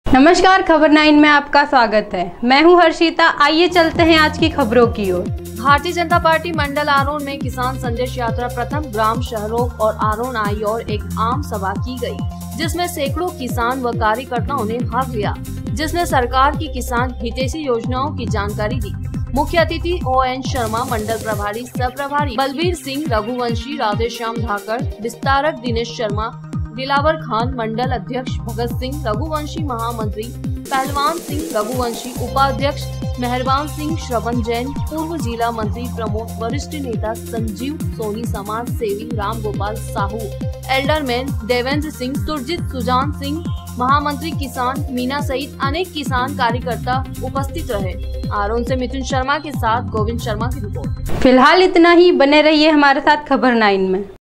नमस्कार, खबर 9 में आपका स्वागत है। मैं हूं हर्षिता। आइए चलते हैं आज की खबरों की ओर। भारतीय जनता पार्टी मंडल आरोन में किसान संदेश यात्रा प्रथम ग्राम शहरों और आरोन आई और एक आम सभा की गई, जिसमें सैकड़ों किसान व कार्यकर्ताओं ने भाग लिया, जिसमें सरकार की किसान हितैषी योजनाओं की जानकारी दी। मुख्य अतिथि ON शर्मा, मंडल प्रभारी सह प्रभारी बलबीर सिंह, रघुवंशी, राधेश्याम धाकर, विस्तारक दिनेश शर्मा, दिलावर खान, मंडल अध्यक्ष भगत सिंह रघुवंशी, महामंत्री पहलवान सिंह रघुवंशी, उपाध्यक्ष मेहरबान सिंह, श्रवण जैन, पूर्व जिला मंत्री प्रमोद, वरिष्ठ नेता संजीव सोनी, समाज सेवी राम गोपाल साहू, एल्डरमैन देवेंद्र सिंह, सुरजीत सुजान सिंह, महामंत्री किसान मीना सहित अनेक किसान कार्यकर्ता उपस्थित रहे। आरोन से मिथुन शर्मा के साथ गोविंद शर्मा की रिपोर्ट। फिलहाल इतना ही। बने रहिए हमारे साथ खबर 9 में।